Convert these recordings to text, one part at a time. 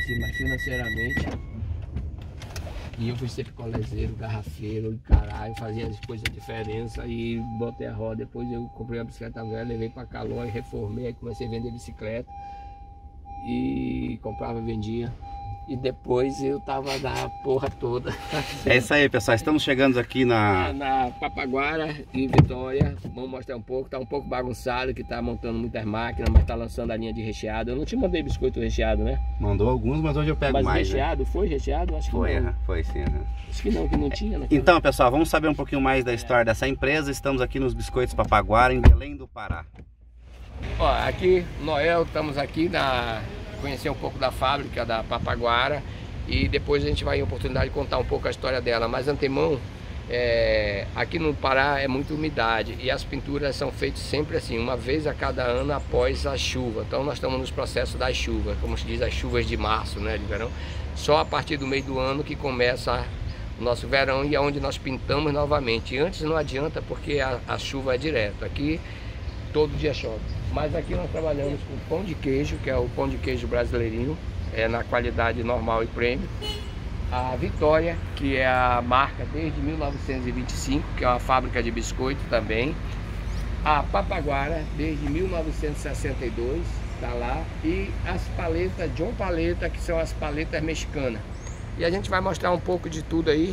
assim, mas financeiramente. E eu fui ser picolézeiro, garrafeiro, caralho, fazia as coisas diferentes. Aí botei a roda, depois eu comprei uma bicicleta velha, levei pra Calói, reformei, aí comecei a vender bicicleta. E comprava, vendia. E depois eu tava na porra toda. É isso aí, pessoal. Estamos chegando aqui na Papaguara e Vitória. Vamos mostrar um pouco. Tá um pouco bagunçado, que tá montando muitas máquinas, mas tá lançando a linha de recheado. Eu não te mandei biscoito recheado, né? Mandou alguns, mas hoje eu pego mais. Recheado, né? Foi recheado? Acho que foi, não. Foi sim. Acho que não tinha. Né? Então, pessoal, vamos saber um pouquinho mais da história dessa empresa. Estamos aqui nos Biscoitos Papaguara, em Belém do Pará. Ó, aqui, Noel, estamos aqui conhecer um pouco da fábrica da Papaguara e depois a gente vai ter a oportunidade de contar um pouco a história dela, mas antemão, aqui no Pará é muita umidade e as pinturas são feitas sempre assim, uma vez a cada ano após a chuva. Então nós estamos nos processos das chuvas, como se diz, as chuvas de março, né, de verão. Só a partir do meio do ano que começa o nosso verão e é onde nós pintamos novamente. E antes não adianta porque a chuva é direto, aqui todo dia chove. Mas aqui nós trabalhamos com pão de queijo, que é o pão de queijo brasileirinho, na qualidade normal e premium. A Vitória, que é a marca desde 1925, que é uma fábrica de biscoito também. A Papaguara, desde 1962, está lá. E as paletas John Paleta, que são as paletas mexicanas. E a gente vai mostrar um pouco de tudo aí.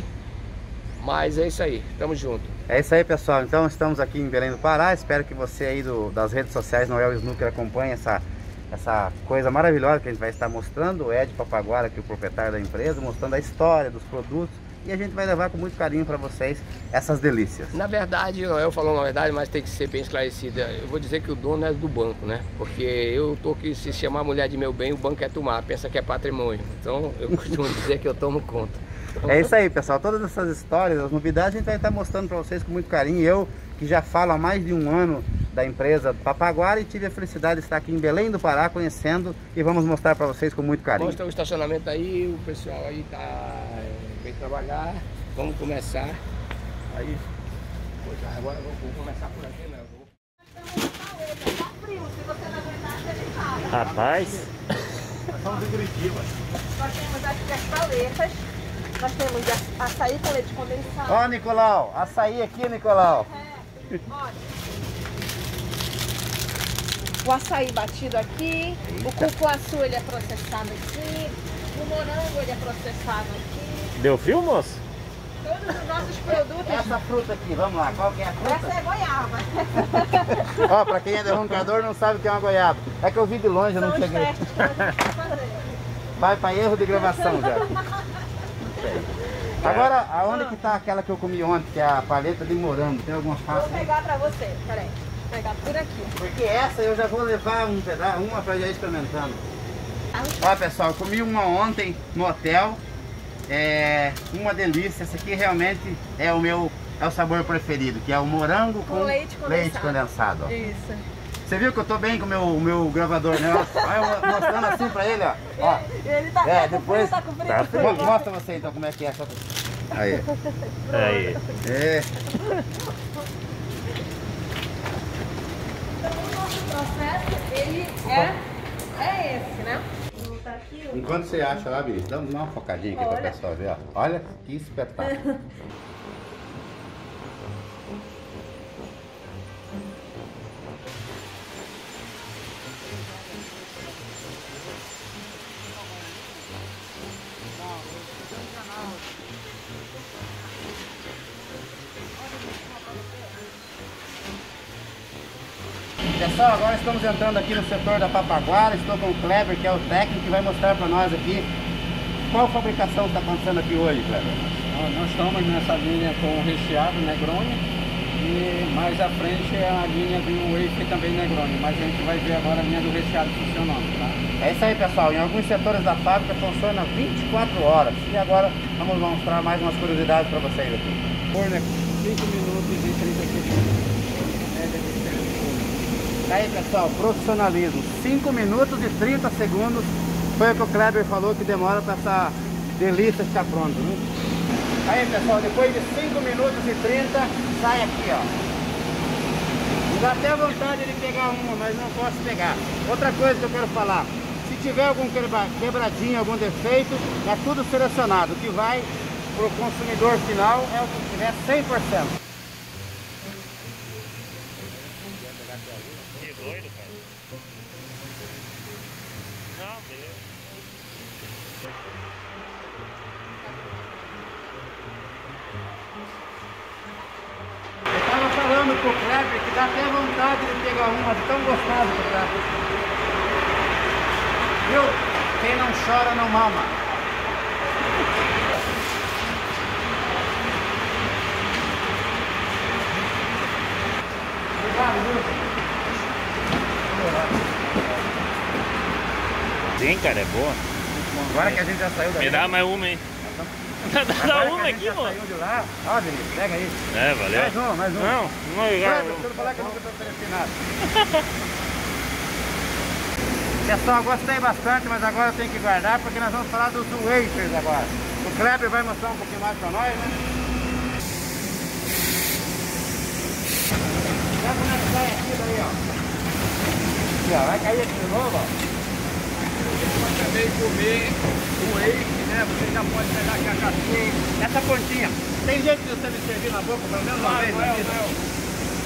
Mas é isso aí, tamo junto. É isso aí, pessoal. Então estamos aqui em Belém do Pará. Espero que você aí das redes sociais Noel Snooker acompanhe essa coisa maravilhosa que a gente vai estar mostrando. O Ed Papaguara, que é o proprietário da empresa, mostrando a história dos produtos. E a gente vai levar com muito carinho para vocês essas delícias. Na verdade, o Noel falou na verdade, mas tem que ser bem esclarecida. Eu vou dizer que o dono é do banco, né? Porque eu tô aqui, se chamar a mulher de meu bem, o banco é tomar, pensa que é patrimônio. Então eu costumo dizer que eu tomo conta. É isso aí, pessoal. Todas essas histórias, as novidades, a gente vai estar mostrando para vocês com muito carinho. Eu, que já falo há mais de um ano da empresa Papaguara e tive a felicidade de estar aqui em Belém do Pará conhecendo e vamos mostrar para vocês com muito carinho. Mostra o estacionamento aí, o pessoal aí vem trabalhar. Vamos começar. Aí, agora vou começar por aqui, né? Rapaz, nós somos de Curitiba. Nós temos aqui as paletas. Nós temos açaí com leite condensado. Ó, Nicolau, açaí aqui, Nicolau. Olha. O açaí batido aqui. Eita. O cupuaçu ele é processado aqui. O morango ele é processado aqui. deu fio, moço? Todos os nossos produtos. Essa fruta aqui, vamos lá, qual que é a fruta? Essa é goiaba. Ó, pra quem é derroncador não sabe o que é uma goiaba. É que eu vi de longe, eu não cheguei. Vai pra erro de gravação já. Agora, aonde que tá aquela que eu comi ontem, que é a paleta de morango? Tem alguma fácil? Vou pegar pra você, peraí. Vou pegar por aqui. Porque essa eu já vou levar um pedaço, uma pra já ir experimentando. Ó, pessoal, eu comi uma ontem no hotel. É uma delícia. Essa aqui realmente é o sabor preferido, que é o morango com leite condensado. Ó. Isso. Você viu que eu tô bem com o meu gravador, né? Olha eu mostrando assim pra ele, ó. Ele tá depois tá com frio. Mostra você então como é que é. Aí. Aí. É. Então o nosso processo, ele é esse, né? Vou botar aqui o... Enquanto você acha lá, Biri, dá uma focadinha aqui pra pessoal ver, ó. Olha que espetáculo. Pessoal, agora estamos entrando aqui no setor da Papaguara. Estou com o Kleber, que é o técnico, que vai mostrar para nós aqui qual fabricação está acontecendo aqui hoje, Kleber. Nós estamos nessa linha com recheado Negroni e mais à frente é a linha do wafer também Negroni, mas a gente vai ver agora a linha do recheado funcionando, tá? É isso aí, pessoal. Em alguns setores da fábrica funciona 24 horas. E agora vamos mostrar mais umas curiosidades para vocês aqui. Forno é 5 minutos e 30 segundos. Aí, pessoal, profissionalismo. 5 minutos e 30 segundos foi o que o Kleber falou que demora para essa delícia ficar pronta, né? Aí, pessoal, depois de 5 minutos e 30, sai aqui, ó. Me dá até vontade de pegar uma, mas não posso pegar. Outra coisa que eu quero falar, Se tiver algum quebradinho, algum defeito, é tudo selecionado. O que vai para o consumidor final é o que tiver 100%. Que doido, cara. Não, beleza. Eu estava falando pro Kleber que dá até vontade de pegar uma, de tão gostosa que tá. Viu? Quem não chora não mama. Obrigado, viu? Sim, cara, é boa. Agora que a gente já saiu daqui. Me dá mais uma, hein? Dá uma aqui, mano. Saiu de lá. Ó, Vinícius, pega aí. É, valeu. Mais um. Não ligar. Se eu não falar que eu nunca estou oferecendo nada. Pessoal, gostei bastante, mas agora eu tenho que guardar porque nós vamos falar dos wafers agora. O Kleber vai mostrar um pouquinho mais para nós, né? Olha como é que sai aqui daí, ó. Aqui, ó. Vai cair aqui de novo, ó. Você pode também comer o wafer, né? Você já pode pegar aqui a casquinha. Essa pontinha. Tem jeito de você me servir na boca pelo menos uma vez na vida?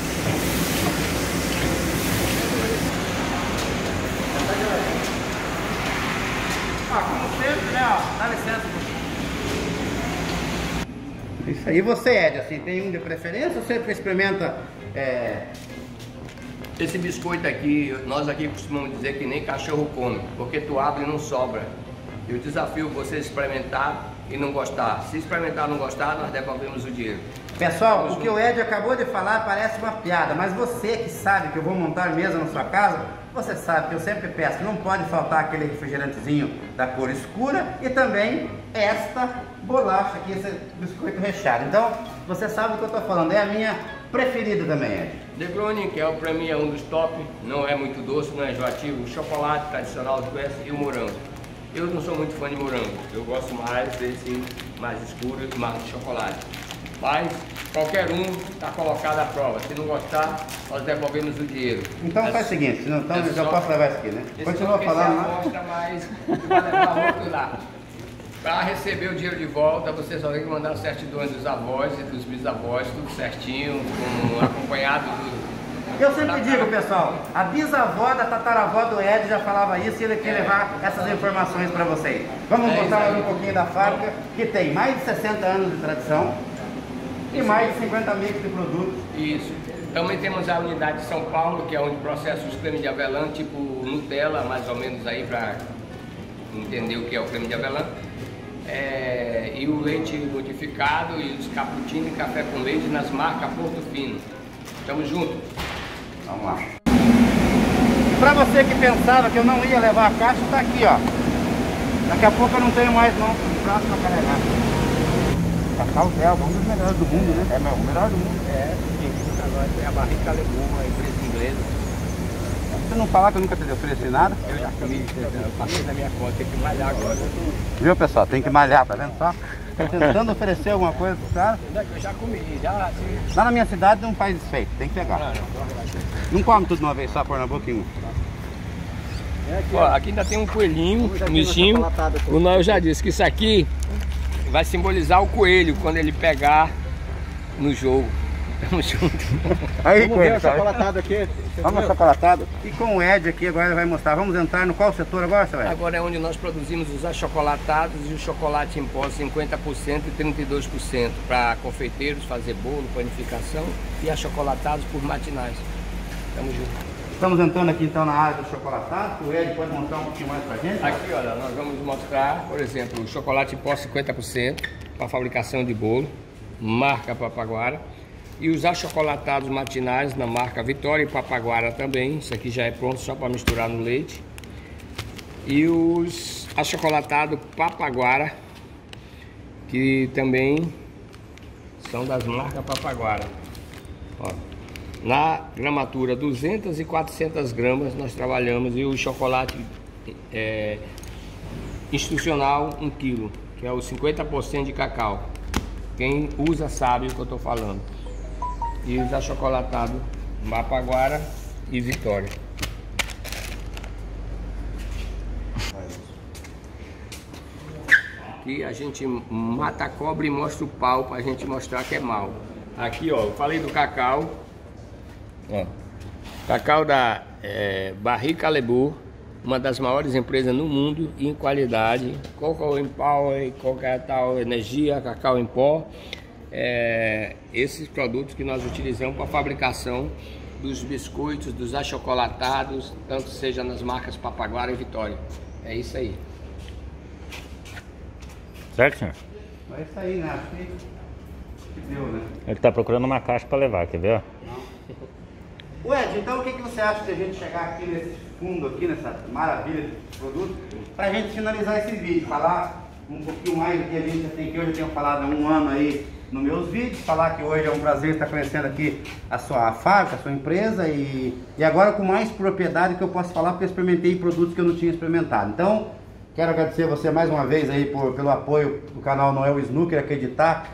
Como sempre, né? Ó, dá licença um pouquinho. Isso aí. E você, Ed, assim, tem um de preferência ou você experimenta? Esse biscoito aqui, nós aqui costumamos dizer que nem cachorro come, porque tu abre e não sobra. Eu desafio você a experimentar e não gostar. Se experimentar e não gostar, nós devolvemos o dinheiro. Pessoal, o que o Ed acabou de falar parece uma piada, mas você que sabe que eu vou montar mesa na sua casa, você sabe que eu sempre peço, não pode faltar aquele refrigerantezinho da cor escura e também esta bolacha aqui, esse biscoito recheado. Então, você sabe o que eu estou falando, é a minha preferida também, Ed. Negroni, que para mim é um dos top, não é muito doce, não é enjoativo, o chocolate tradicional do Quest e o morango. Eu não sou muito fã de morango, eu gosto mais desse mais escuro e mais de chocolate. Mas qualquer um está colocado à prova, se não gostar, nós devolvemos o dinheiro. Então faz o seguinte, então eu já posso levar isso aqui, né? Continua falando lá. Gosta, mas vai levar outro lá. Para receber o dinheiro de volta, você só tem que mandar certidões dos avós e dos bisavós, tudo certinho, acompanhado do... Eu sempre digo, pessoal, a bisavó da tataravó do Ed já falava isso e ele quer levar essas informações para vocês. Vamos mostrar um pouquinho da fábrica, que tem mais de 60 anos de tradição e mais de 50 mix de produtos. Isso. Também temos a unidade de São Paulo, que é onde processa os cremes de avelã, tipo Nutella, mais ou menos aí, para entender o que é o creme de avelã. E o leite modificado e os cappuccino e café com leite nas marcas Porto Fino. Tamo junto. Vamos lá. Pra você que pensava que eu não ia levar a caixa, tá aqui, ó. Daqui a pouco eu não tenho mais não, um braço pra carregar. Cacau Delva, um dos melhores do mundo, né? É, o melhor do mundo. Agora tem a barrica alemã, a empresa inglesa. Se você não falar que eu nunca te ofereci nada. Eu já comi, eu passei na minha conta, tem que malhar agora. Viu, pessoal? Tem que malhar, tá vendo só? Tô tentando oferecer alguma coisa pro cara. Eu já comi, já. Lá na minha cidade não faz desfeito, tem que pegar. Não come tudo de uma vez só, pôr na boquinha. Ó, aqui ainda tem um coelhinho, um bichinho. O Noel já disse que isso aqui vai simbolizar o coelho quando ele pegar no jogo. Tamo junto. Aí, Vamos ver o chocolatado aqui. Vamos ao chocolatado. E com o Ed aqui agora ele vai mostrar. Vamos entrar no qual setor agora, seu Ed? Agora é onde nós produzimos os achocolatados e o chocolate em pó 50% e 32% para confeiteiros, fazer bolo, panificação e achocolatados por matinais. Tamo junto. Estamos entrando aqui então na área do chocolatado. O Ed pode mostrar um pouquinho mais pra gente? Aqui, olha, nós vamos mostrar, por exemplo, o chocolate em pó 50% para fabricação de bolo, marca Papaguara. E os achocolatados matinais na marca Vitória e Papaguara também. Isso aqui já é pronto só para misturar no leite. E os achocolatados Papaguara, que também são das marcas Papaguara. Ó, na gramatura 200 e 400 gramas nós trabalhamos. E o chocolate institucional 1 kg, que é o 50% de cacau. Quem usa sabe o que eu estou falando. E os achocolatados Papaguara e Vitória. Aqui a gente mata a cobra e mostra o pau pra gente mostrar que é mal. Aqui, ó, eu falei do cacau. Ó, cacau da Barrica Lebu, uma das maiores empresas no mundo em qualidade. Cacau Empower, Cacau Energia, cacau em pó. Esses produtos que nós utilizamos para fabricação dos biscoitos, dos achocolatados, tanto seja nas marcas Papaguara e Vitória. É isso aí. Certo, senhor? É isso aí, né? Acho que deu, né? Ele tá procurando uma caixa para levar, quer ver? Ô Ed, então o que você acha de a gente chegar aqui nesse fundo, aqui nessa maravilha de produto, pra gente finalizar esse vídeo, falar um pouquinho mais do que a gente já tem aqui. Hoje eu tenho falado há um ano aí nos meus vídeos, falar que hoje é um prazer estar conhecendo aqui a sua fábrica, a sua empresa e agora com mais propriedade que eu posso falar, porque eu experimentei produtos que eu não tinha experimentado. Então, quero agradecer você mais uma vez aí pelo apoio do canal Noel Snooker, acreditar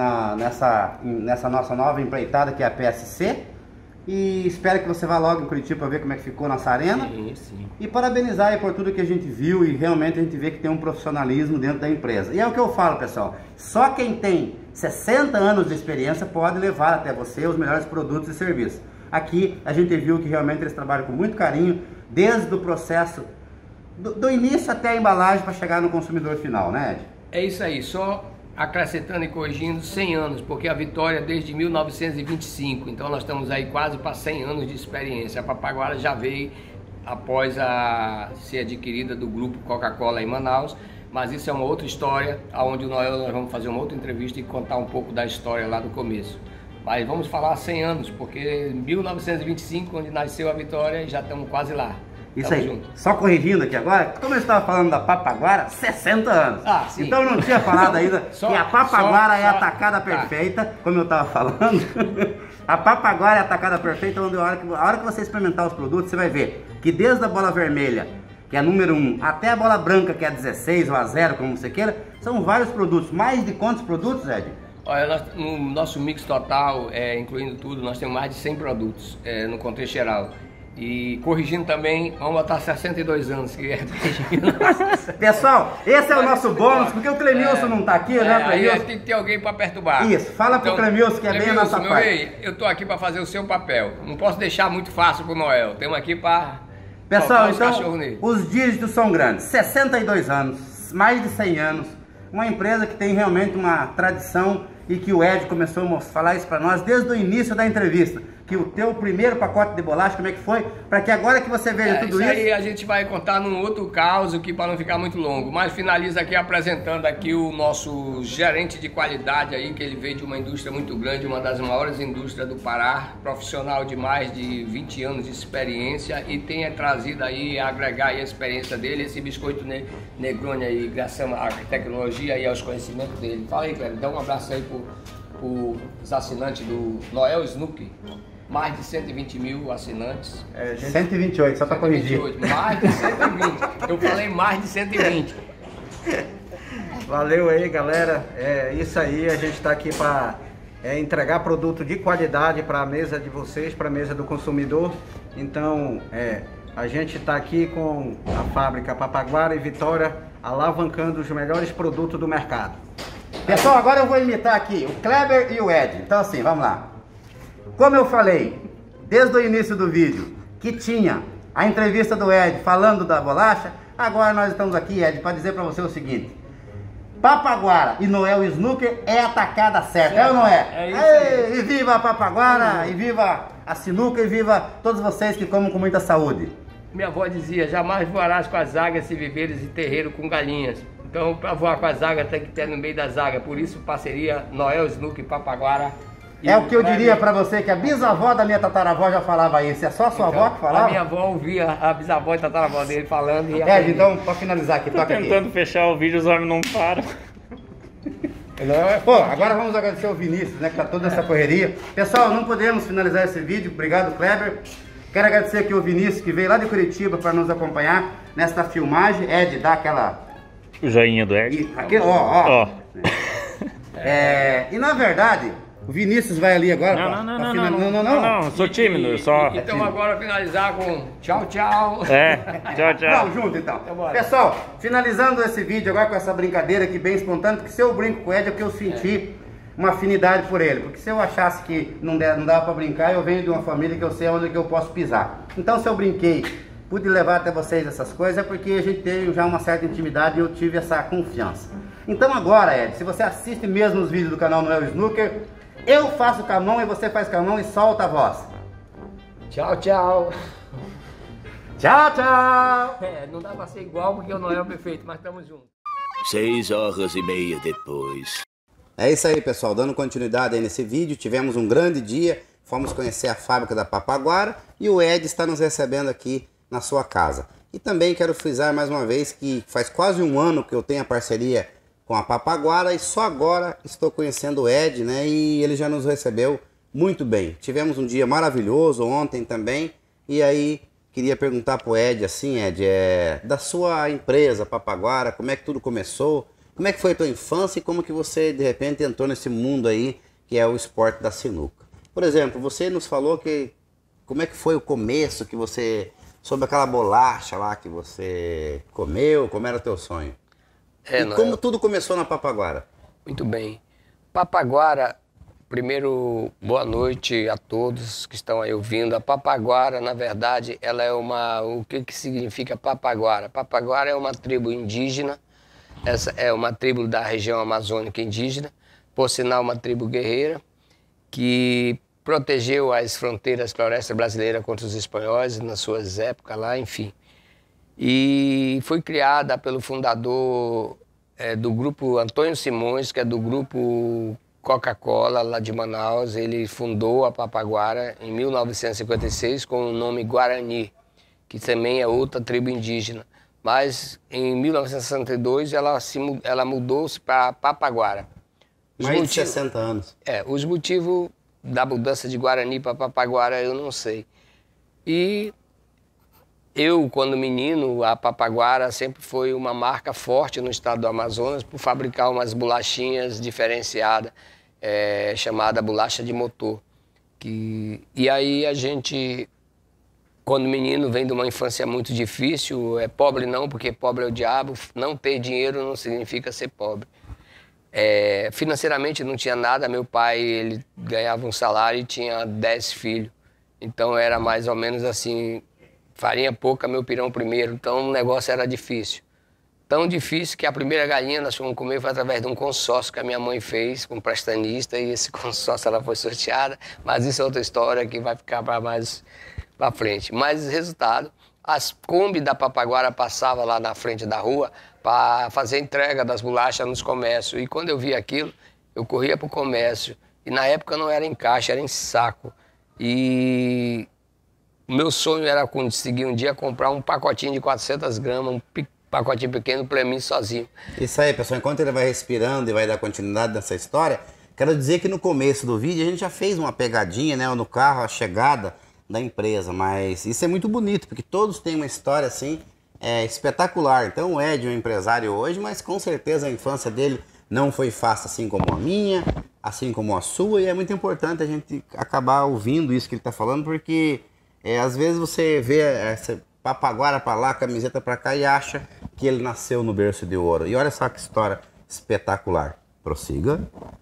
nessa nossa nova empreitada que é a PSC. E espero que você vá logo em Curitiba para ver como é que ficou nossa arena. Sim. E parabenizar aí por tudo que a gente viu e realmente a gente vê que tem um profissionalismo dentro da empresa. E é o que eu falo, pessoal, só quem tem 60 anos de experiência pode levar até você os melhores produtos e serviços. Aqui a gente viu que realmente eles trabalham com muito carinho, desde o processo do início até a embalagem para chegar no consumidor final, né, Ed? É isso aí, só acrescentando e corrigindo 100 anos, porque a Vitória é desde 1925, então nós estamos aí quase para 100 anos de experiência. A Papaguara já veio após ser adquirida do grupo Coca-Cola em Manaus, mas isso é uma outra história, onde o Noel nós vamos fazer uma outra entrevista e contar um pouco da história lá do começo. Mas vamos falar 100 anos, porque 1925, onde nasceu a Vitória, já estamos quase lá. Isso Tamo aí, junto. Só corrigindo aqui agora, como eu estava falando da Papaguara, 60 anos. Ah, sim. Então eu não tinha falado ainda que a Papaguara é a tacada tá. perfeita, como eu estava falando. A Papaguara é a tacada perfeita, onde a hora que você experimentar os produtos, você vai ver que desde a bola vermelha, que é a número 1, até a bola branca, que é a 16 ou a 0, como você queira, são vários produtos. Mais de quantos produtos, Ed? Olha, no nosso mix total, incluindo tudo, nós temos mais de 100 produtos no contexto geral. E corrigindo também, vamos botar 62 anos, que é Pessoal, esse é o nosso bônus, porque o Clemilson não está aqui, né, Clemilson? Tem que ter alguém para perturbar. Isso, fala pro Clemilson que é bem a nossa meu parte. rei, eu tô aqui para fazer o seu papel. Não posso deixar muito fácil pro Noel. Temos aqui para Pessoal, então, os dígitos são grandes. 62 anos, mais de 100 anos. Uma empresa que tem realmente uma tradição e que o Ed começou a falar isso para nós desde o início da entrevista. Que o teu primeiro pacote de bolacha, como é que foi? Para que agora que você veja tudo isso... aí a gente vai contar num outro caso aqui para não ficar muito longo. Mas finaliza aqui apresentando aqui o nosso gerente de qualidade aí, que ele veio de uma indústria muito grande, uma das maiores indústrias do Pará, profissional de mais de 20 anos de experiência e tenha trazido aí, agregar aí a experiência dele, esse biscoito Negroni aí, graças à tecnologia e aos conhecimentos dele. Fala aí, Cleber, dá um abraço aí os assinantes do Noel Snooker. Mais de 120 mil assinantes. 128, só para corrigir. Mais de 120. Eu falei mais de 120. Valeu aí, galera. É isso aí, a gente está aqui para entregar produto de qualidade para a mesa de vocês, para a mesa do consumidor. Então, a gente está aqui com a fábrica Papaguara e Vitória, alavancando os melhores produtos do mercado. Pessoal, agora eu vou imitar aqui o Kleber e o Ed. Então assim, vamos lá. Como eu falei, desde o início do vídeo, que tinha a entrevista do Ed falando da bolacha, agora nós estamos aqui, Ed, para dizer para você o seguinte. Papaguara e Noel Snooker é a tacada certa, é ou não é? É isso aí. E viva a Papaguara, e viva a sinuca, e viva todos vocês que comem com muita saúde. Minha avó dizia, jamais voarás com as águias se viveres em terreiro com galinhas. Então, para voar com as águias tem que ter no meio das águias, por isso parceria Noel Snooker e Papaguara. É o que eu diria pra você, que a bisavó da minha tataravó já falava isso. É só a sua avó que falava? A minha avó ouvia a bisavó e a tataravó dele falando e então, pra finalizar aqui, toca aqui. Tentando fechar o vídeo, os homens não param. Pô, agora vamos agradecer ao Vinícius, né, que tá toda essa correria. Pessoal, não podemos finalizar esse vídeo. Obrigado, Kleber. Quero agradecer aqui ao Vinícius, que veio lá de Curitiba para nos acompanhar nesta filmagem. Ed, dá aquela... O joinha do Ed. Aqui, ó. E na verdade... O Vinícius vai ali agora. Não, sou tímido, eu só... Então agora finalizar com tchau, tchau. Tchau. Vamos junto então. Pessoal, finalizando esse vídeo agora com essa brincadeira aqui bem espontânea, porque se eu brinco com o Ed é porque eu senti uma afinidade por ele. Porque se eu achasse que não dava pra brincar, eu venho de uma família que eu sei onde que eu posso pisar. Então se eu brinquei, pude levar até vocês essas coisas, é porque a gente teve já uma certa intimidade e eu tive essa confiança. Então agora, Ed, se você assiste mesmo os vídeos do canal Noel Snooker, eu faço com a mão e você faz com a mão e solta a voz. Tchau, tchau. Tchau. Não dá pra ser igual porque o Noel é perfeito, mas estamos juntos. 6h30 depois. É isso aí, pessoal, dando continuidade aí nesse vídeo, tivemos um grande dia, fomos conhecer a fábrica da Papaguara e o Ed está nos recebendo aqui na sua casa. E também quero frisar mais uma vez que faz quase um ano que eu tenho a parceria com a Papaguara e só agora estou conhecendo o Ed, né? E ele já nos recebeu muito bem. Tivemos um dia maravilhoso ontem também. E aí queria perguntar pro Ed assim, Ed, da sua empresa Papaguara, como é que tudo começou? Como é que foi a tua infância e como que você de repente entrou nesse mundo aí que é o esporte da sinuca? Por exemplo, você nos falou que como é que foi o começo que você sobre aquela bolacha lá que você comeu, como era o teu sonho? E como tudo começou na Papaguara? Muito bem. Papaguara, primeiro, boa noite a todos que estão aí ouvindo. A Papaguara, na verdade, ela é o que significa Papaguara? Papaguara é uma tribo indígena, essa é uma tribo da região amazônica indígena, por sinal uma tribo guerreira, que protegeu as fronteiras florestas brasileiras contra os espanhóis nas suas épocas lá, enfim. E foi criada pelo fundador do grupo Antônio Simões, que é do grupo Coca-Cola, lá de Manaus. Ele fundou a Papaguara em 1956 com o nome Guarani, que também é outra tribo indígena. Mas em 1962 ela mudou-se para Papaguara. Mais de 60 anos. Os motivos da mudança de Guarani para Papaguara eu não sei. E eu, quando menino, a Papaguara sempre foi uma marca forte no estado do Amazonas por fabricar umas bolachinhas diferenciadas, chamada bolacha de motor. E aí a gente, quando menino, vem de uma infância muito difícil, pobre não, porque pobre é o diabo, não ter dinheiro não significa ser pobre. Financeiramente não tinha nada, meu pai ele ganhava um salário e tinha 10 filhos, então era mais ou menos assim, farinha pouca, meu pirão primeiro, então o negócio era difícil. Tão difícil que a primeira galinha nós fomos comer foi através de um consórcio que a minha mãe fez com um prestanista e esse consórcio ela foi sorteada, mas isso é outra história que vai ficar para mais para frente. Mas resultado, as Kombi da Papaguara passavam lá na frente da rua para fazer entrega das bolachas nos comércios. E quando eu vi aquilo, eu corria para o comércio. E na época não era em caixa, era em saco. E o meu sonho era conseguir um dia comprar um pacotinho de 400 gramas, um pacotinho pequeno para mim sozinho. Isso aí, pessoal. Enquanto ele vai respirando e vai dar continuidade nessa história, quero dizer que no começo do vídeo a gente já fez uma pegadinha, né, no carro, a chegada da empresa. Mas isso é muito bonito, porque todos têm uma história assim, espetacular. Então o Ed é um empresário hoje, mas com certeza a infância dele não foi fácil, assim como a minha, assim como a sua, e é muito importante a gente acabar ouvindo isso que ele está falando, porque às vezes você vê essa Papaguara para lá, camiseta para cá e acha que ele nasceu no berço de ouro. E olha só que história espetacular. Prossiga.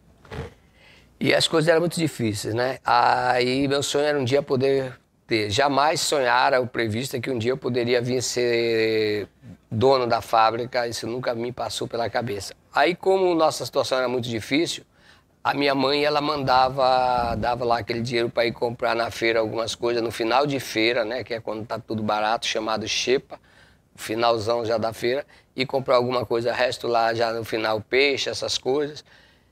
E as coisas eram muito difíceis, né? Aí meu sonho era um dia poder ter. Jamais sonhara o previsto que um dia eu poderia vir ser dono da fábrica, isso nunca me passou pela cabeça. Aí como nossa situação era muito difícil, a minha mãe, ela dava lá aquele dinheiro para ir comprar na feira algumas coisas, no final de feira, né, que é quando tá tudo barato, chamado xepa, o finalzão já da feira, e comprar alguma coisa, resto lá já no final, peixe, essas coisas.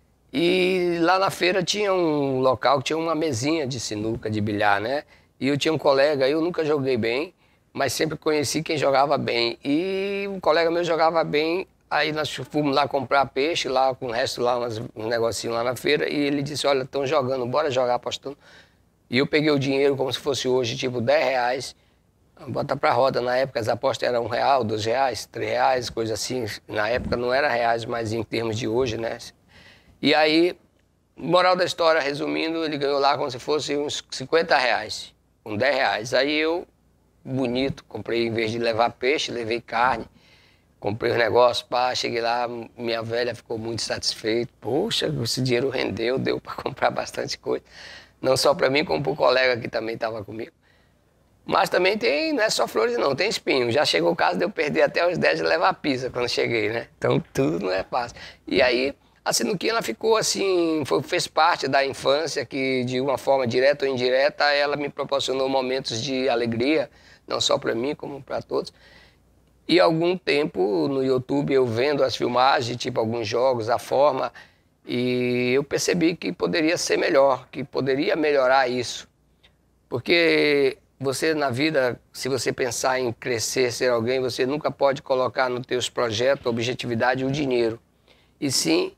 E lá na feira tinha um local que tinha uma mesinha de sinuca, de bilhar, né? E eu tinha um colega, eu nunca joguei bem, mas sempre conheci quem jogava bem. E um colega meu jogava bem, aí nós fomos lá comprar peixe, lá com o resto lá, um negocinho lá na feira, e ele disse, olha, estão jogando, bora jogar apostando. E eu peguei o dinheiro como se fosse hoje, tipo R$10, bota pra roda. Na época as apostas eram R$1, R$2, R$3, coisa assim. Na época não era reais, mas em termos de hoje, né? E aí Moral da história, resumindo, ele ganhou lá como se fosse uns R$50, com R$10. Aí eu, bonito, comprei, em vez de levar peixe, levei carne. Comprei os negócios, pá, cheguei lá, minha velha ficou muito satisfeita. Poxa, esse dinheiro rendeu, deu para comprar bastante coisa. Não só para mim, como para o colega que também estava comigo. Mas também tem, não é só flores não, tem espinho. Já chegou o caso de eu perder até os 10 de levar pizza quando cheguei, né? Então tudo não é fácil. E aí a sinuquinha ela ficou assim, fez parte da infância que de uma forma direta ou indireta ela me proporcionou momentos de alegria, não só para mim como para todos. E algum tempo no YouTube eu vendo as filmagens, tipo alguns jogos, a forma, e eu percebi que poderia ser melhor, que poderia melhorar isso. Porque você na vida, se você pensar em crescer, ser alguém, você nunca pode colocar nos teus projetos, objetividade, o dinheiro. E sim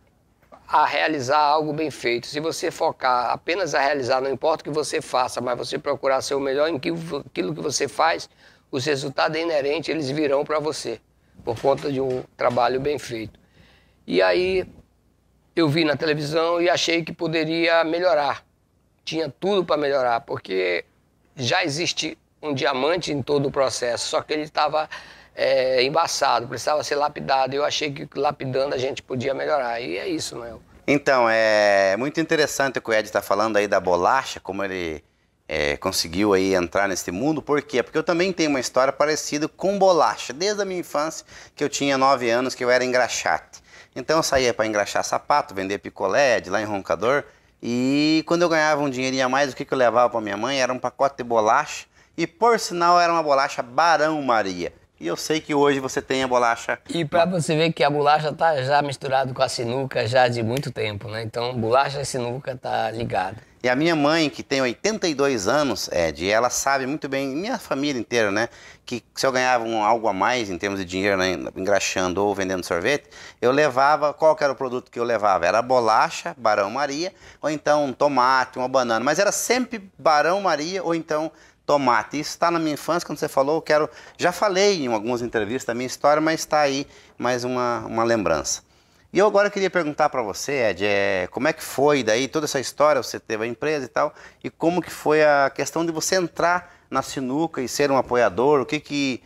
a realizar algo bem feito. Se você focar apenas a realizar, não importa o que você faça, mas você procurar ser o melhor em aquilo que você faz, os resultados inerentes, eles virão para você, por conta de um trabalho bem feito. E aí, eu vi na televisão e achei que poderia melhorar. Tinha tudo para melhorar, porque já existe um diamante em todo o processo, só que ele estava embaçado, precisava ser lapidado. Eu achei que lapidando a gente podia melhorar, e é isso, Noel. Então, é muito interessante o que o Ed está falando aí da bolacha, como ele... conseguiu aí entrar nesse mundo. Por quê? Porque eu também tenho uma história parecida com bolacha. Desde a minha infância, que eu tinha 9 anos, que eu era engraxate. Então eu saía para engraxar sapato, vender picolé, de lá em Roncador. E quando eu ganhava um dinheirinho a mais, o que eu levava para minha mãe? Era um pacote de bolacha. E por sinal era uma bolacha Barão Maria. E eu sei que hoje você tem a bolacha... E para você ver que a bolacha tá já misturado com a sinuca já de muito tempo, né? Então bolacha e sinuca tá ligado. E a minha mãe, que tem 82 anos, Ed, ela sabe muito bem, minha família inteira, né? Que se eu ganhava algo a mais em termos de dinheiro, né, engraxando ou vendendo sorvete, eu levava, qual que era o produto que eu levava? Era bolacha, Barão Maria, ou então um tomate, uma banana. Mas era sempre Barão Maria ou então tomate. Isso está na minha infância, quando você falou, eu quero... Já falei em algumas entrevistas da minha história, mas está aí mais uma lembrança. E eu agora queria perguntar para você, Ed, como é que foi daí toda essa história, você teve a empresa e tal, e como que foi a questão de você entrar na sinuca e ser um apoiador, o que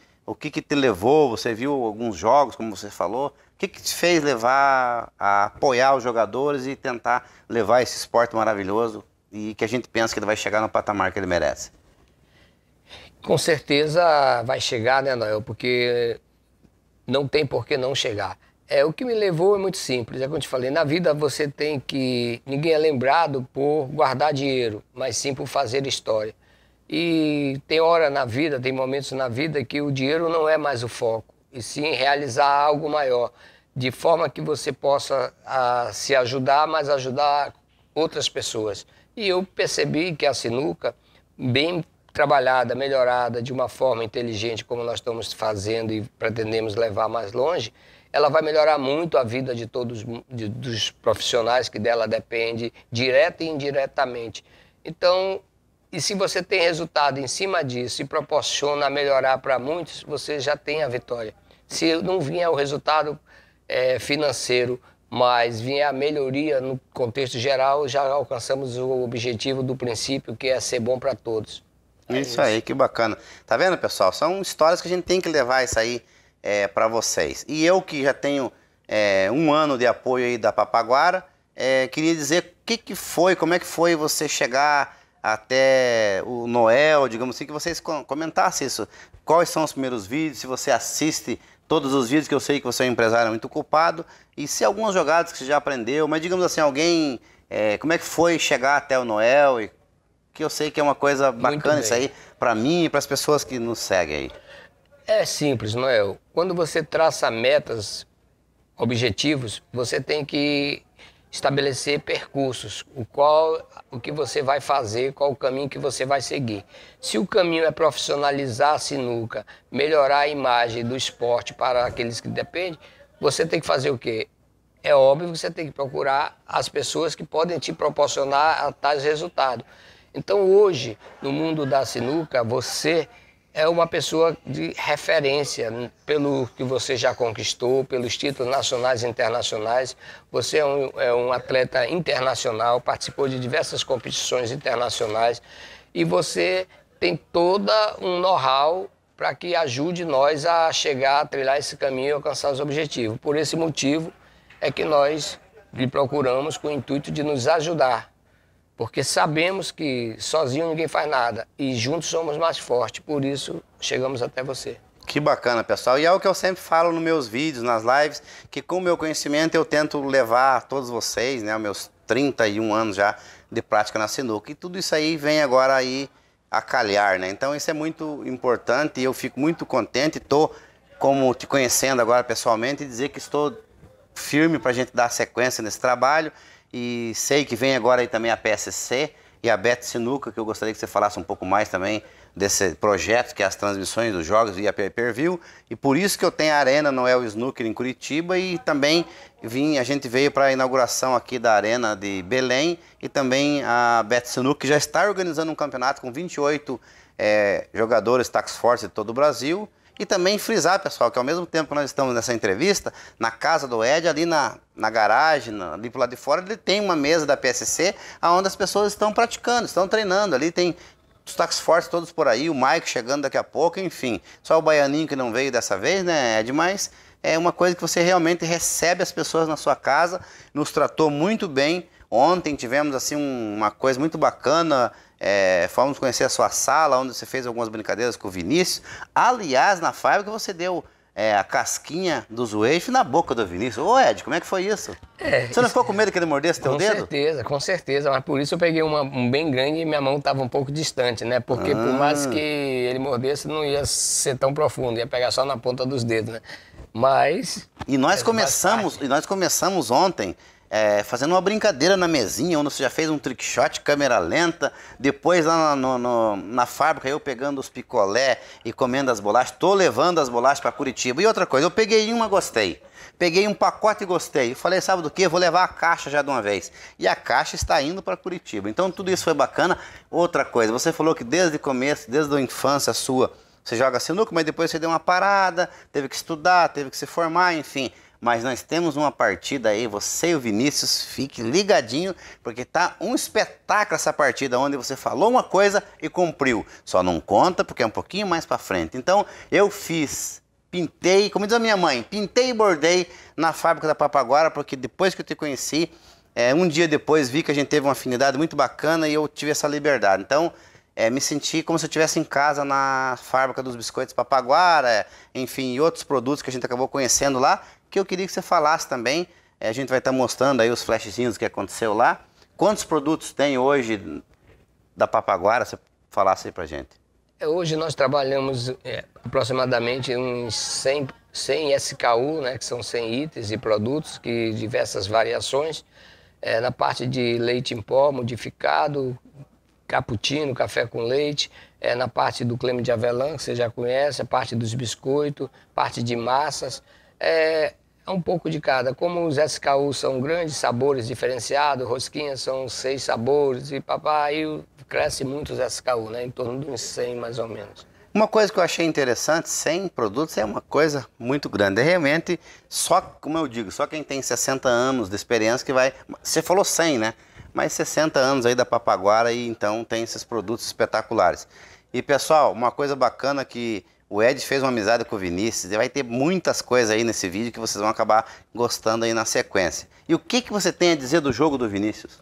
te levou, você viu alguns jogos, como você falou, o que te fez levar a apoiar os jogadores e tentar levar esse esporte maravilhoso e que a gente pensa que ele vai chegar no patamar que ele merece? Com certeza vai chegar, né, Noel, porque não tem por que não chegar. O que me levou é muito simples, é como eu te falei, na vida você tem que... Ninguém é lembrado por guardar dinheiro, mas sim por fazer história. E tem hora na vida, tem momentos na vida que o dinheiro não é mais o foco, e sim realizar algo maior, de forma que você possa se ajudar, mas ajudar outras pessoas. E eu percebi que a sinuca, bem trabalhada, melhorada, de uma forma inteligente, como nós estamos fazendo e pretendemos levar mais longe, ela vai melhorar muito a vida de todos dos profissionais que dela depende, direta e indiretamente. Então, e se você tem resultado em cima disso e proporciona melhorar para muitos, você já tem a vitória. Se não vier o resultado financeiro, mas vier a melhoria no contexto geral, já alcançamos o objetivo do princípio, que é ser bom para todos. Isso aí, que bacana. Tá vendo, pessoal? São histórias que a gente tem que levar isso aí para vocês. E eu que já tenho 1 ano de apoio aí da Papaguara, queria dizer como é que foi você chegar até o Noel, digamos assim, que vocês comentassem isso. Quais são os primeiros vídeos, se você assiste todos os vídeos, que eu sei que você é um empresário muito ocupado, e se algumas jogadas que você já aprendeu, mas digamos assim, alguém, como é que foi chegar até o Noel, e que eu sei que é uma coisa bacana isso aí, para mim e para as pessoas que nos seguem aí. É simples, Noel. Quando você traça metas, objetivos, você tem que estabelecer percursos. O que você vai fazer, qual o caminho que você vai seguir. Se o caminho é profissionalizar a sinuca, melhorar a imagem do esporte para aqueles que dependem, você tem que fazer o quê? É óbvio que você tem que procurar as pessoas que podem te proporcionar tais resultados. Então hoje, no mundo da sinuca, você é uma pessoa de referência pelo que você já conquistou, pelos títulos nacionais e internacionais. Você é um atleta internacional, participou de diversas competições internacionais e você tem todo um know-how para que ajude nós a chegar, a trilhar esse caminho e alcançar os objetivos. Por esse motivo é que nós lhe procuramos com o intuito de nos ajudar. Porque sabemos que sozinho ninguém faz nada e juntos somos mais fortes, por isso chegamos até você. Que bacana, pessoal. E é o que eu sempre falo nos meus vídeos, nas lives, que com o meu conhecimento eu tento levar a todos vocês, né, meus 31 anos já de prática na sinuca. E tudo isso aí vem agora aí a calhar, né? Então isso é muito importante e eu fico muito contente. Estou, como te conhecendo agora pessoalmente, e dizer que estou firme para a gente dar sequência nesse trabalho. E sei que vem agora aí também a PSC e a Bet Sinuca, que eu gostaria que você falasse um pouco mais também desse projeto, que é as transmissões dos jogos via pay-per-view. E por isso que eu tenho a Arena Noel Snooker em Curitiba e também a gente veio para a inauguração aqui da Arena de Belém e também a Bet Sinuca, que já está organizando um campeonato com 28 jogadores Task Force de todo o Brasil. E também frisar, pessoal, que ao mesmo tempo que nós estamos nessa entrevista, na casa do Ed, ali na garagem, ali pro lado de fora, ele tem uma mesa da PSC, onde as pessoas estão praticando, estão treinando. Ali tem os Task Force todos por aí, o Mike chegando daqui a pouco, enfim. Só o Baianinho que não veio dessa vez, né, Ed? Mas é uma coisa que você realmente recebe as pessoas na sua casa, nos tratou muito bem. Ontem tivemos assim uma coisa muito bacana. Fomos conhecer a sua sala, onde você fez algumas brincadeiras com o Vinícius. Aliás, na fábrica você deu a casquinha do Zweife na boca do Vinícius. Ô Ed, como é que foi isso? Você não ficou com medo que ele mordesse teu dedo? Com certeza. Mas por isso eu peguei um bem grande e minha mão estava um pouco distante, né? Porque por mais que ele mordesse, não ia ser tão profundo, ia pegar só na ponta dos dedos, né? Mas... E nós começamos ontem... fazendo uma brincadeira na mesinha, onde você já fez um trick shot, câmera lenta, depois lá na fábrica eu pegando os picolé e comendo as bolachas, tô levando as bolachas para Curitiba. E outra coisa, eu peguei uma, gostei, peguei um pacote e gostei, eu falei, sabe do que? Eu vou levar a caixa já de uma vez, e a caixa está indo para Curitiba, então tudo isso foi bacana. Outra coisa, você falou que desde o começo, desde a infância sua, você joga sinuca, mas depois você deu uma parada, teve que estudar, teve que se formar, enfim... Mas nós temos uma partida aí, você e o Vinícius, fique ligadinho, porque tá um espetáculo essa partida, onde você falou uma coisa e cumpriu. Só não conta porque é um pouquinho mais pra frente. Então, eu pintei, como diz a minha mãe, pintei e bordei na fábrica da Papaguara, porque depois que eu te conheci, um dia depois vi que a gente teve uma afinidade muito bacana e eu tive essa liberdade. Então, me senti como se eu estivesse em casa na fábrica dos biscoitos Papaguara, enfim, e outros produtos que a gente acabou conhecendo lá, que eu queria que você falasse também. A gente vai estar mostrando aí os flashzinhos que aconteceu lá. Quantos produtos tem hoje da Papaguara? Você falasse aí pra gente. Hoje nós trabalhamos aproximadamente uns 100 SKU, né, que são 100 itens e produtos, que diversas variações. Na parte de leite em pó, modificado, cappuccino, café com leite, na parte do creme de avelã, que você já conhece, a parte dos biscoitos, parte de massas. É um pouco de cada. Como os SKU são grandes, sabores diferenciados, rosquinhas são 6 sabores e papai cresce muito os SKU, né? Em torno de uns 100 mais ou menos. Uma coisa que eu achei interessante, 100 produtos é uma coisa muito grande. Realmente, só, como eu digo, só quem tem 60 anos de experiência que vai... Você falou 100, né? Mas 60 anos aí da Papaguara e então tem esses produtos espetaculares. E pessoal, uma coisa bacana que... O Ed fez uma amizade com o Vinícius e vai ter muitas coisas aí nesse vídeo que vocês vão acabar gostando aí na sequência. E o que você tem a dizer do jogo do Vinícius?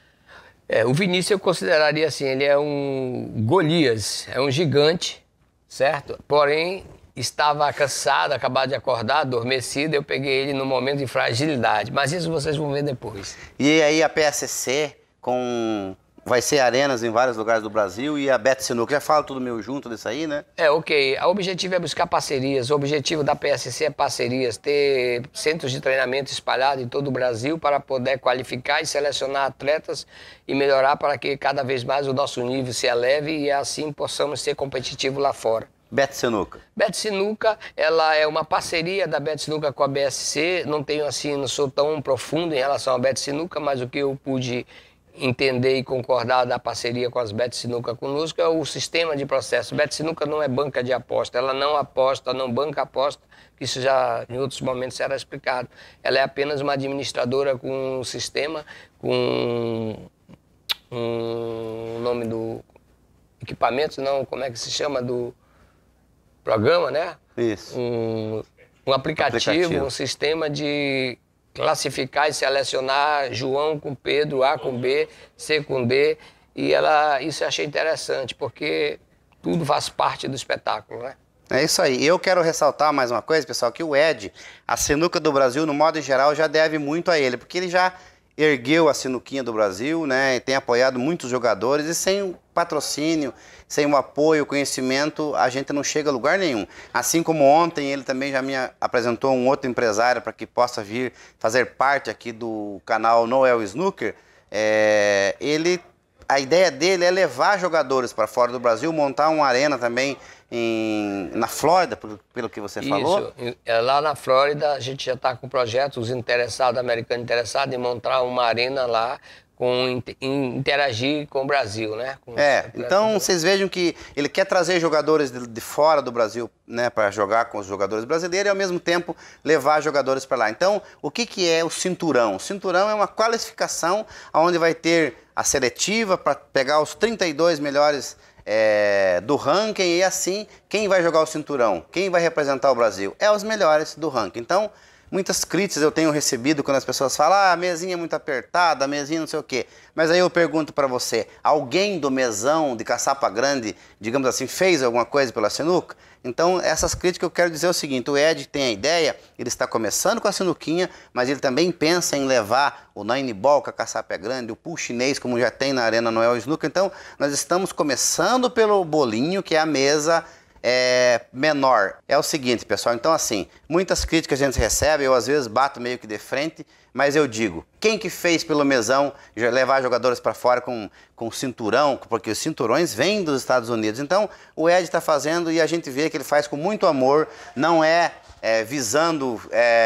O Vinícius eu consideraria assim, ele é um Golias, é um gigante, certo? Porém, estava cansado, acabado de acordar, adormecido, eu peguei ele no momento de fragilidade. Mas isso vocês vão ver depois. E aí a PSC vai ser arenas em vários lugares do Brasil e a Bet Sinuca, já fala tudo meio junto disso aí, né? Ok. O objetivo é buscar parcerias. O objetivo da PSC é parcerias, ter centros de treinamento espalhados em todo o Brasil para poder qualificar e selecionar atletas e melhorar para que cada vez mais o nosso nível se eleve e assim possamos ser competitivos lá fora. Bet Sinuca. Bet Sinuca, ela é uma parceria da Bet Sinuca com a BSC. Não sou tão profundo em relação à Bet Sinuca, mas o que eu pude entender e concordar da parceria com as Bet Sinuca conosco é o sistema de processo. Bet Sinuca não é banca de aposta, ela não aposta, não banca aposta, isso já em outros momentos era explicado. Ela é apenas uma administradora com um sistema, com o nome do equipamento, não, como é que se chama, do programa, né? Isso. Um aplicativo, um sistema de classificar e selecionar João com Pedro, A com B, C com D, e isso eu achei interessante, porque tudo faz parte do espetáculo, né? É isso aí. Eu quero ressaltar mais uma coisa, pessoal, que o Ed, a sinuca do Brasil, no modo geral, já deve muito a ele, porque ele já ergueu a sinuquinha do Brasil, né, e tem apoiado muitos jogadores, e sem o patrocínio, sem o apoio, o conhecimento, a gente não chega a lugar nenhum. Assim como ontem ele também já me apresentou um outro empresário para que possa vir fazer parte aqui do canal Noel Snooker. A ideia dele é levar jogadores para fora do Brasil, montar uma arena também na Flórida, pelo que você falou. Isso, lá na Flórida a gente já está com projetos interessados, americanos interessados em montar uma arena lá, interagir com o Brasil, né? Então vocês vejam que ele quer trazer jogadores de fora do Brasil, né, para jogar com os jogadores brasileiros e ao mesmo tempo levar jogadores para lá. Então, o que é o cinturão? O cinturão é uma qualificação onde vai ter a seletiva para pegar os 32 melhores do ranking, e assim, quem vai jogar o cinturão? Quem vai representar o Brasil? É os melhores do ranking. Então, muitas críticas eu tenho recebido quando as pessoas falam: a mesinha é muito apertada, a mesinha não sei o quê. Mas aí eu pergunto para você, alguém do mesão de Caçapa Grande, digamos assim, fez alguma coisa pela sinuca? Então, essas críticas eu quero dizer o seguinte: o Ed tem a ideia, ele está começando com a sinuquinha, mas ele também pensa em levar o Nine Ball, que a Caçapa é grande, o pool chinês, como já tem na Arena Noel Snooker. Então, nós estamos começando pelo bolinho, que é a mesa menor. É o seguinte, pessoal, então assim, muitas críticas a gente recebe, eu às vezes bato meio que de frente, mas eu digo, quem que fez pelo mesão levar jogadores para fora com cinturão, porque os cinturões vêm dos Estados Unidos. Então o Ed está fazendo e a gente vê que ele faz com muito amor, não visando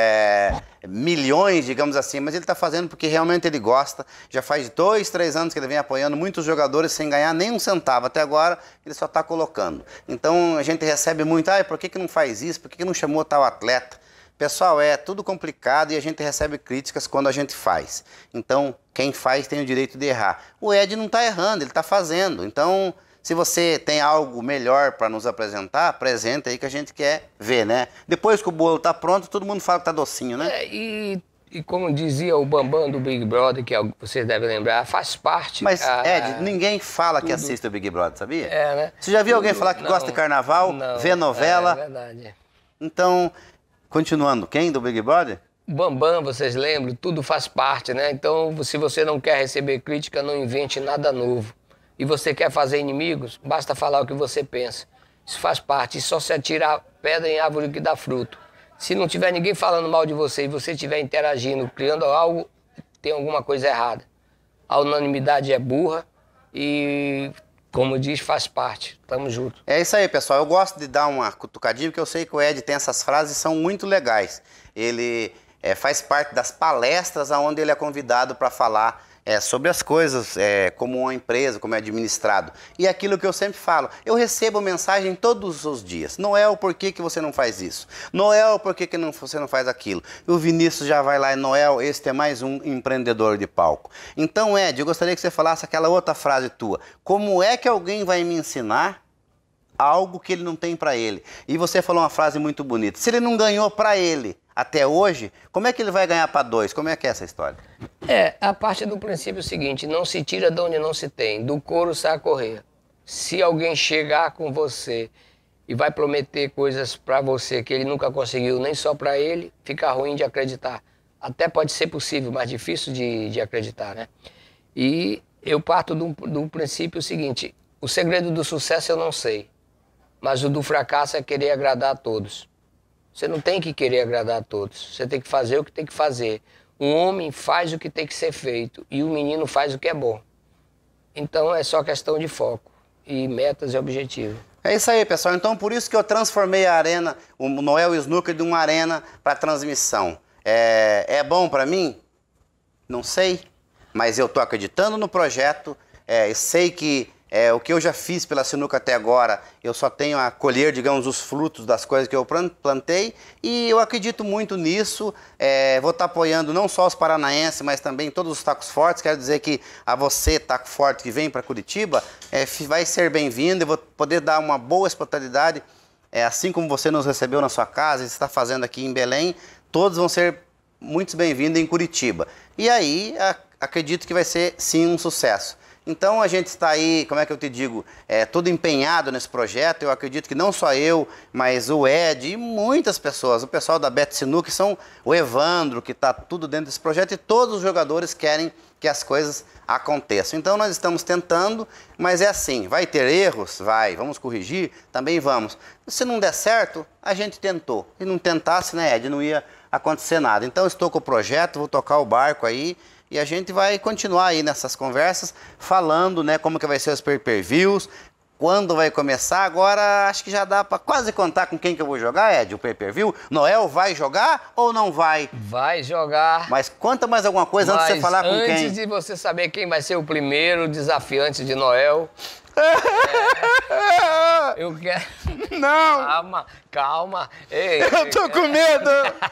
milhões, digamos assim, mas ele está fazendo porque realmente ele gosta. Já faz 2, 3 anos que ele vem apoiando muitos jogadores sem ganhar nem um centavo. Até agora ele só está colocando. Então a gente recebe muito: por que não faz isso? Por que não chamou tal atleta? Pessoal, é tudo complicado e a gente recebe críticas quando a gente faz. Então quem faz tem o direito de errar. O Ed não está errando, ele está fazendo. Então, se você tem algo melhor para nos apresentar, apresenta aí que a gente quer ver, né? Depois que o bolo tá pronto, todo mundo fala que tá docinho, né? E como dizia o Bambam do Big Brother, que vocês devem lembrar, faz parte... Mas, Ed, ninguém fala que assiste o Big Brother, sabia? Né? Você já viu alguém falar que gosta de carnaval, vê novela? É verdade. Então, continuando, quem do Big Brother? Bambam, vocês lembram? Tudo faz parte, né? Então, se você não quer receber crítica, não invente nada novo. E você quer fazer inimigos, basta falar o que você pensa. Isso faz parte. E só se atira pedra em árvore que dá fruto. Se não tiver ninguém falando mal de você e você estiver interagindo, criando algo, tem alguma coisa errada. A unanimidade é burra e, como diz, faz parte. Tamo junto. É isso aí, pessoal. Eu gosto de dar uma cutucadinha, porque eu sei que o Ed tem essas frases que são muito legais. Ele faz parte das palestras onde ele é convidado para falar sobre as coisas, como uma empresa, como é administrado. E aquilo que eu sempre falo, eu recebo mensagem todos os dias: Noel, por que você não faz isso? Noel, por que você não faz aquilo? E o Vinícius já vai lá: Noel, este é mais um empreendedor de palco. Então, Ed, eu gostaria que você falasse aquela outra frase tua: como é que alguém vai me ensinar algo que ele não tem para ele? E você falou uma frase muito bonita: se ele não ganhou para ele até hoje, como é que ele vai ganhar para 2? Como é que é essa história? A parte do princípio é o seguinte: não se tira de onde não se tem, do couro sai a correr. Se alguém chegar com você e vai prometer coisas para você que ele nunca conseguiu, nem só para ele, fica ruim de acreditar. Até pode ser possível, mas difícil de acreditar, né? E eu parto do princípio seguinte: o segredo do sucesso eu não sei, mas o do fracasso é querer agradar a todos. Você não tem que querer agradar a todos, você tem que fazer o que tem que fazer. Um homem faz o que tem que ser feito e o menino faz o que é bom. Então é só questão de foco e metas e objetivos. É isso aí, pessoal. Então por isso que eu transformei a arena, o Noel Snooker, de uma arena para transmissão. É bom para mim? Não sei. mas eu estou acreditando no projeto, sei que o que eu já fiz pela sinuca até agora, eu só tenho a colher, digamos, os frutos das coisas que eu plantei, e eu acredito muito nisso. Vou estar apoiando não só os paranaenses, mas também todos os tacos fortes. Quero dizer que a você, taco forte, que vem para Curitiba, vai ser bem-vindo. Eu vou poder dar uma boa hospitalidade, assim como você nos recebeu na sua casa, está fazendo aqui em Belém, todos vão ser muito bem-vindos em Curitiba. E aí, acredito que vai ser, sim, um sucesso. Então a gente está aí, como é que eu te digo, todo empenhado nesse projeto. Eu acredito que não só eu, mas o Ed e muitas pessoas, o pessoal da Bet Sinuca, o Evandro, que está tudo dentro desse projeto, e todos os jogadores querem que as coisas aconteçam. Então nós estamos tentando, mas é assim, vai ter erros? Vai. Vamos corrigir? Também vamos. Se não der certo, a gente tentou. Se não tentasse, né, Ed, não ia acontecer nada. Então estou com o projeto, vou tocar o barco aí, e a gente vai continuar aí nessas conversas, falando, né, como que vai ser os pay-per-views, quando vai começar. Agora, acho que já dá para quase contar com quem que eu vou jogar, Ed, o pay-per-view. Noel vai jogar ou não vai? Vai jogar. Mas conta mais alguma coisa antes de você falar com quem. Antes de você saber quem vai ser o primeiro desafiante de Noel... eu quero... Não! Calma. Ei, eu tô com medo!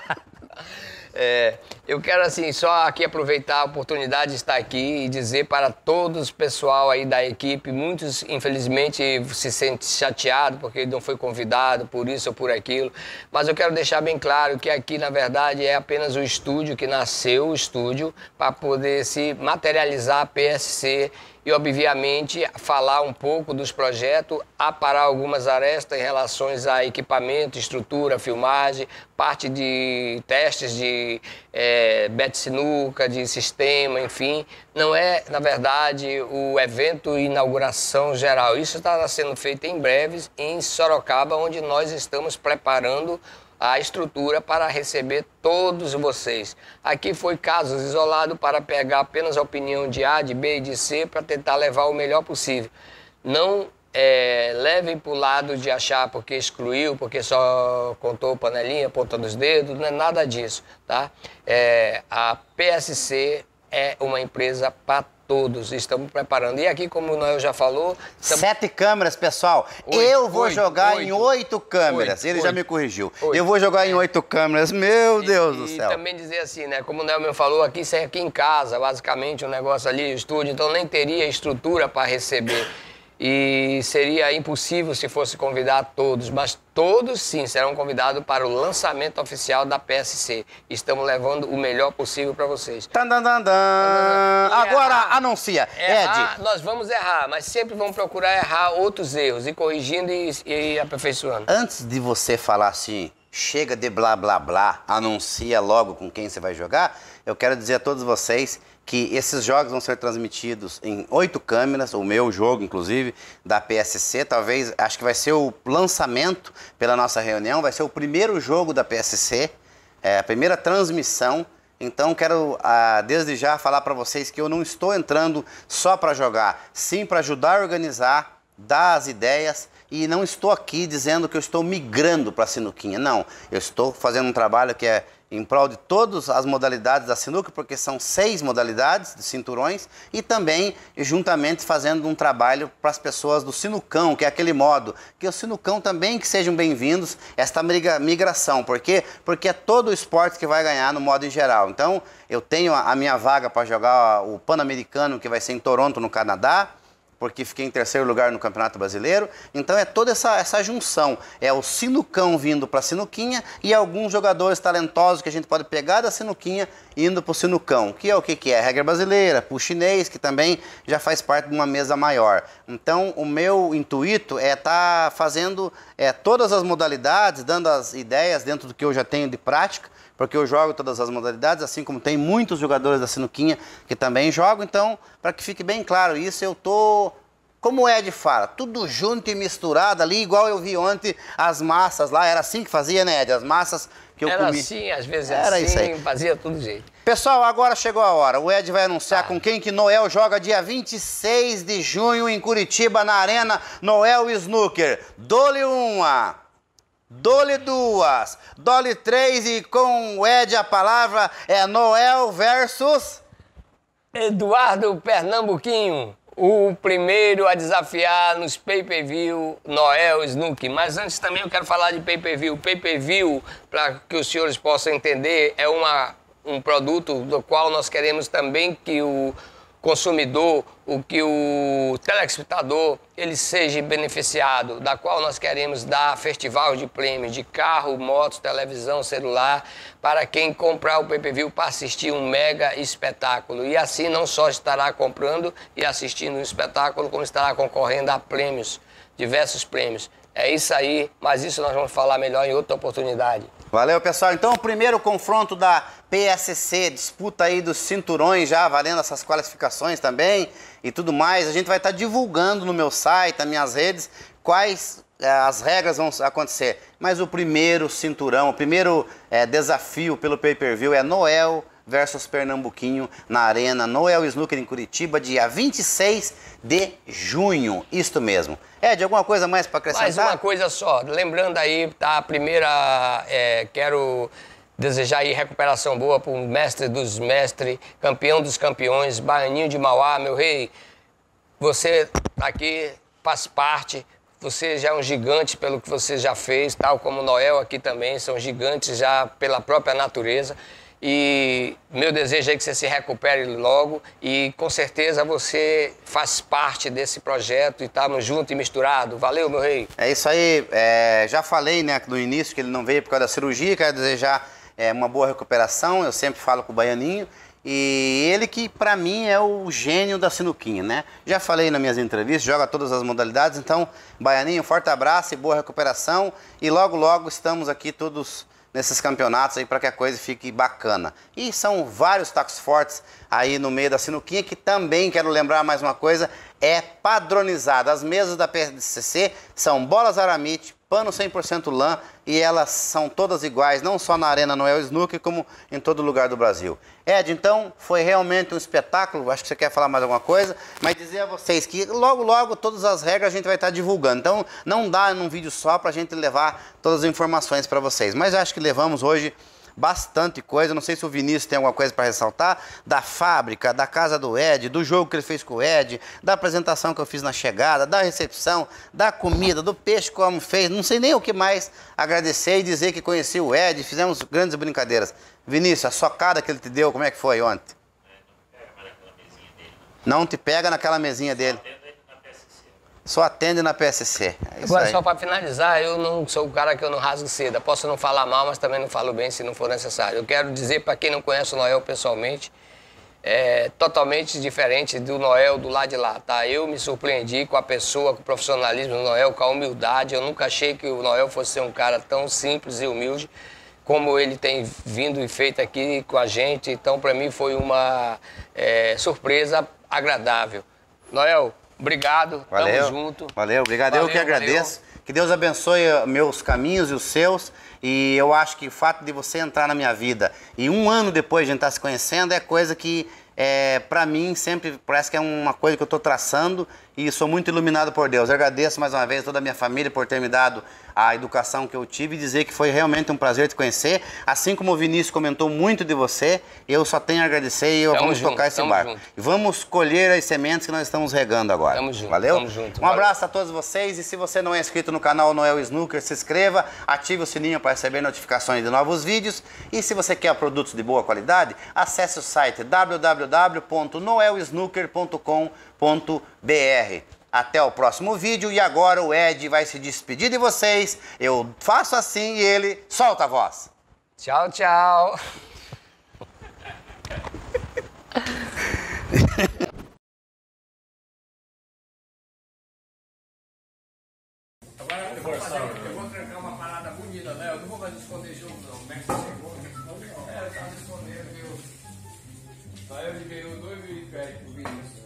Eu quero, assim, só aqui aproveitar a oportunidade de estar aqui e dizer para todos o pessoal aí da equipe, muitos, infelizmente, se sentem chateados porque não foi convidado por isso ou por aquilo, mas eu quero deixar bem claro que aqui, na verdade, é apenas o estúdio, que nasceu o estúdio para poder se materializar a PSC e, obviamente, falar um pouco dos projetos, aparar algumas arestas em relação a equipamento, estrutura, filmagem, parte de testes de Bet Sinuca, de sistema, enfim. Não é, na verdade, o evento inauguração geral. Isso está sendo feito em breve em Sorocaba, onde nós estamos preparando a estrutura para receber todos vocês. Aqui foi casos isolados para pegar apenas a opinião de A, de B e de C para tentar levar o melhor possível. Não levem para o lado de achar porque excluiu, porque só contou panelinha, ponta dos dedos, não é nada disso, tá? A PSC é uma empresa para todos, estamos preparando. E aqui, como o Noel já falou... 7 câmeras, pessoal. Eu vou jogar em 8 câmeras. Ele já me corrigiu. Eu vou jogar em 8 câmeras. Meu Deus do céu. E também dizer assim, né? Como o Noel me falou, aqui isso é aqui em casa, basicamente, um negócio ali, estúdio, então nem teria estrutura para receber. E seria impossível se fosse convidar todos, mas todos sim serão convidados para o lançamento oficial da PSC. Estamos levando o melhor possível para vocês. Agora anuncia. Ed. Nós vamos errar, mas sempre vamos procurar errar outros erros, e corrigindo e aperfeiçoando. Antes de você falar assim, chega de blá blá blá, anuncia logo com quem você vai jogar, eu quero dizer a todos vocês que esses jogos vão ser transmitidos em 8 câmeras, o meu jogo, inclusive, da PSC. Talvez, acho que vai ser o lançamento pela nossa reunião, vai ser o primeiro jogo da PSC, a primeira transmissão. Então, quero, desde já, falar para vocês que eu não estou entrando só para jogar, sim para ajudar a organizar, dar as ideias, e não estou aqui dizendo que eu estou migrando para a sinuquinha. Não, eu estou fazendo um trabalho que é em prol de todas as modalidades da sinuca, porque são 6 modalidades de cinturões, e também juntamente fazendo um trabalho para as pessoas do sinucão, que é aquele modo, que o sinucão também que sejam bem-vindos esta migração. Por quê? Porque é todo o esporte que vai ganhar no modo em geral. Então, eu tenho a minha vaga para jogar o Pan-Americano, que vai ser em Toronto, no Canadá, porque fiquei em 3º lugar no Campeonato Brasileiro. Então é toda essa junção, é o sinucão vindo para a sinuquinha e alguns jogadores talentosos que a gente pode pegar da sinuquinha indo para o sinucão, que é o que é? A regra brasileira, para o chinês, que também já faz parte de uma mesa maior. Então o meu intuito é estar fazendo todas as modalidades, dando as ideias dentro do que eu já tenho de prática, porque eu jogo todas as modalidades, assim como tem muitos jogadores da sinuquinha que também jogam. Então, para que fique bem claro isso, eu tô, como o Ed fala, tudo junto e misturado ali, igual eu vi ontem as massas lá. Era assim que fazia, né, Ed? As massas que eu comi. Era assim, às vezes era assim, isso aí. fazia tudo jeito. Pessoal, agora chegou a hora. O Ed vai anunciar com quem que Noel joga dia 26 de junho em Curitiba, na Arena Noel Snooker. Dole uma, dole duas, dole 3, e com o Ed a palavra é Noel versus... Eduardo Pernambuquinho, o primeiro a desafiar nos pay-per-view Noel Snook. Mas antes também eu quero falar de pay-per-view. Pay-per-view, para que os senhores possam entender, é um produto do qual nós queremos também que o consumidor, o telespectador, ele seja beneficiado, da qual nós queremos dar festival de prêmios de carro, motos, televisão, celular, para quem comprar o pay-per-view para assistir um mega espetáculo. E assim não só estará comprando e assistindo um espetáculo, como estará concorrendo a prêmios, diversos prêmios. É isso aí, mas isso nós vamos falar melhor em outra oportunidade. Valeu, pessoal. Então, o primeiro confronto da PSC, disputa aí dos cinturões já, valendo essas qualificações também e tudo mais. A gente vai estar divulgando no meu site, nas minhas redes, quais as regras vão acontecer. Mas o primeiro cinturão, o primeiro desafio pelo pay-per-view é Noel versus Pernambuquinho na Arena Noel Snooker em Curitiba, dia 26 de junho. Isto mesmo. Ed, alguma coisa mais para acrescentar? Mais uma coisa só. Lembrando aí, tá? A primeira, quero desejar aí recuperação boa para o mestre dos mestres, campeão dos campeões, Baianinho de Mauá, meu rei. Você aqui faz parte. Você já é um gigante pelo que você já fez, tal como o Noel aqui também, são gigantes já pela própria natureza. E meu desejo é que você se recupere logo e com certeza você faz parte desse projeto e estamos juntos e misturados. Valeu, meu rei. É isso aí, já falei, né, no início que ele não veio por causa da cirurgia, quero desejar uma boa recuperação, eu sempre falo com o Baianinho. E ele que, pra mim, é o gênio da sinuquinha, né? Já falei nas minhas entrevistas, joga todas as modalidades. Então, Baianinho, forte abraço e boa recuperação. E logo, logo estamos aqui todos nesses campeonatos aí para que a coisa fique bacana. E são vários tacos fortes aí no meio da sinuquinha, que também, quero lembrar mais uma coisa, é padronizada. As mesas da PSC são bolas aramite, pano 100% lã, e elas são todas iguais, não só na Arena Noel Snooker, como em todo lugar do Brasil. Ed, então, foi realmente um espetáculo, acho que você quer falar mais alguma coisa, mas dizer a vocês que logo, logo, todas as regras a gente vai estar divulgando. Então, não dá num vídeo só pra gente levar todas as informações para vocês, mas acho que levamos hoje bastante coisa. Não sei se o Vinícius tem alguma coisa para ressaltar, da fábrica, da casa do Ed, do jogo que ele fez com o Ed, da apresentação que eu fiz na chegada, da recepção, da comida, do peixe que o homem fez. Não sei nem o que mais agradecer e dizer que conheci o Ed, fizemos grandes brincadeiras. Vinícius, a socada que ele te deu, como é que foi ontem? Não te pega naquela mesinha dele. Só atende na PSC. Agora, só para finalizar, eu não sou o cara que eu não rasgo seda. Posso não falar mal, mas também não falo bem se não for necessário. Eu quero dizer para quem não conhece o Noel pessoalmente, é totalmente diferente do Noel do lado de lá, tá? Eu me surpreendi com a pessoa, com o profissionalismo do Noel, com a humildade. Eu nunca achei que o Noel fosse ser um cara tão simples e humilde como ele tem vindo e feito aqui com a gente. Então, para mim, foi uma surpresa agradável. Noel, obrigado, valeu, tamo junto. Valeu, obrigado. Valeu, eu que agradeço. Valeu. Que Deus abençoe meus caminhos e os seus. E eu acho que o fato de você entrar na minha vida e um ano depois de a gente estar se conhecendo é coisa que, pra mim, sempre parece que é uma coisa que eu estou traçando e sou muito iluminado por Deus. Eu agradeço mais uma vez toda a minha família por ter me dado a educação que eu tive e dizer que foi realmente um prazer te conhecer. Assim como o Vinícius comentou muito de você, eu só tenho a agradecer e vamos tocar esse barco. E vamos colher as sementes que nós estamos regando agora. Tamo junto. Valeu? Tamo junto. Um abraço a todos vocês e se você não é inscrito no canal Noel Snooker, se inscreva, ative o sininho para receber notificações de novos vídeos e se você quer produtos de boa qualidade, acesse o site www.noelisnooker.com.br. Até o próximo vídeo e agora o Ed vai se despedir de vocês. Eu faço assim e ele solta a voz. Tchau, tchau. Agora eu vou trancar uma parada bonita, né? Eu não vou mais esconder jogo, não. O mestre chegou. Eu tava escondendo, viu? Só ele ganhou 2 mil e pede pro Vinícius.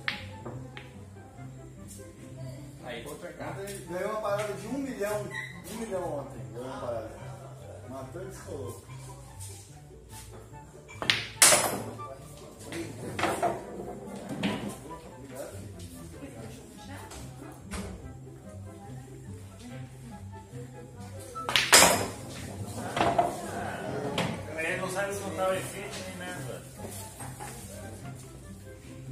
Aí, vou trancar. Ganhou uma parada de 1 milhão. 1 milhão ontem. Ganhou uma parada. Matou e descolou. Ele não sabe soltar o efeito nem nada.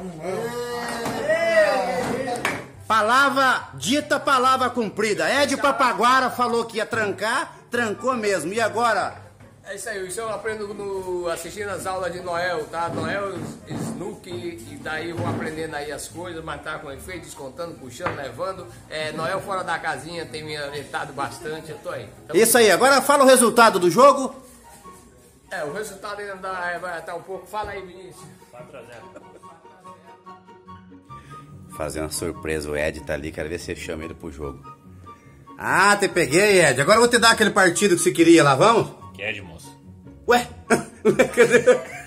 Palavra dita, palavra cumprida. Ed Papaguara falou que ia trancar, trancou mesmo. E agora? É isso aí, isso eu aprendo assistindo as aulas de Noel, tá? Noel, Snook, e daí vou aprendendo aí as coisas, mas tá com efeito, descontando, puxando, levando. Noel fora da casinha tem me orientado bastante, eu tô aí. Isso aí, agora fala o resultado do jogo. O resultado ainda vai estar um pouco. Fala aí, Vinícius. 4-0. Fazer uma surpresa, o Ed tá ali, quero ver se você chama ele pro jogo. Ah, te peguei, Ed. Agora eu vou te dar aquele partido que você queria lá, vamos? Que é de moço? Ué? Cadê?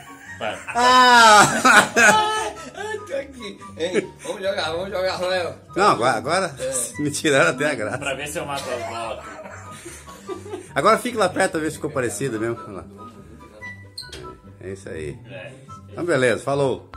Tô aqui. Ei, vamos jogar, Noel. Não, agora me tiraram até a graça. Pra ver se eu mato as bolas. Agora fique lá perto, ver se ficou parecido mesmo. Olha lá. É isso aí. Então beleza, falou.